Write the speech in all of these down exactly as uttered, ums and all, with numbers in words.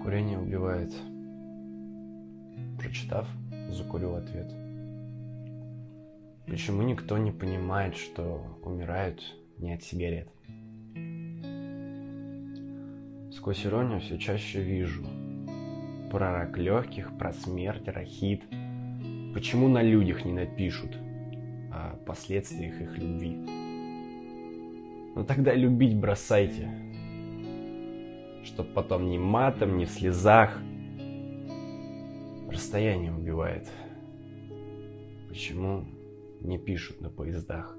Курение убивает. Прочитав, закурил ответ. Почему никто не понимает, что умирают не от сигарет? Сквозь иронию все чаще вижу про рак легких, про смерть, рахит. Почему на людях не напишут о последствиях их любви? Ну тогда любить бросайте, чтоб потом ни матом, ни в слезах. Расстояние убивает. Почему не пишут на поездах?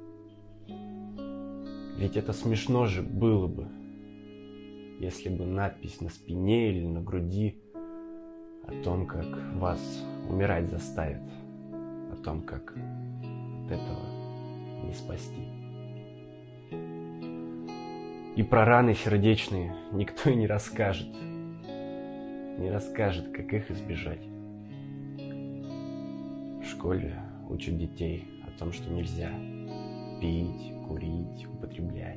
Ведь это смешно же было бы, если бы надпись на спине или на груди о том, как вас умирать заставят, о том, как от этого не спасти. И про раны сердечные никто и не расскажет, не расскажет, как их избежать. В школе учат детей о том, что нельзя пить, курить, употреблять.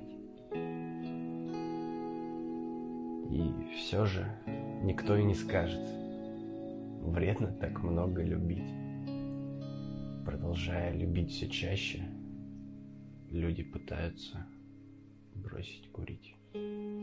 И все же никто и не скажет, вредно так много любить. Продолжая любить все чаще, люди пытаются бросить курить.